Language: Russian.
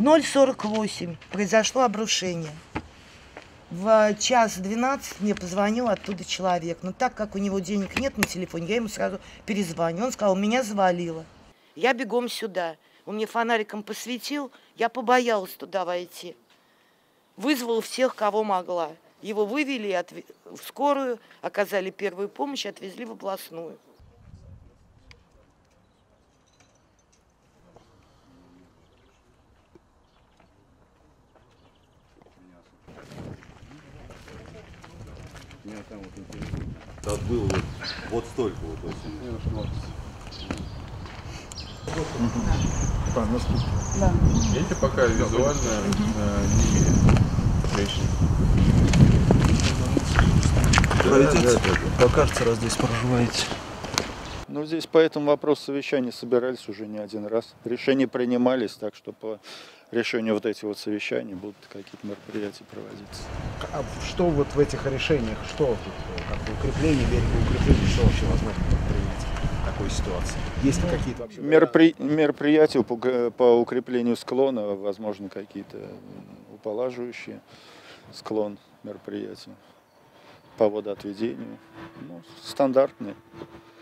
0:48 произошло обрушение. В час 12 мне позвонил оттуда человек. Но так как у него денег нет на телефоне, я ему сразу перезвоню. Он сказал, меня завалило. Я бегом сюда. Он мне фонариком посветил. Я побоялась туда войти. Вызвала всех, кого могла. Его вывели в скорую, оказали первую помощь, отвезли в областную. Меня там вот интересно. Так было вот столько вот очень. Да. Видите, пока визуально не женщина. Покажется, раз здесь проживаете. Ну, здесь по этому вопросу совещания собирались уже не один раз. Решения принимались, так что по решению вот этих вот совещаний будут какие-то мероприятия проводиться. А что вот в этих решениях, что тут, как бы укрепление, берегоукрепление, что вообще возможно предпринять в такой ситуации? Есть ли какие-то вообще... Мероприятия по укреплению склона, возможно, какие-то уполаживающие склон мероприятия по водоотведению. Ну, стандартные.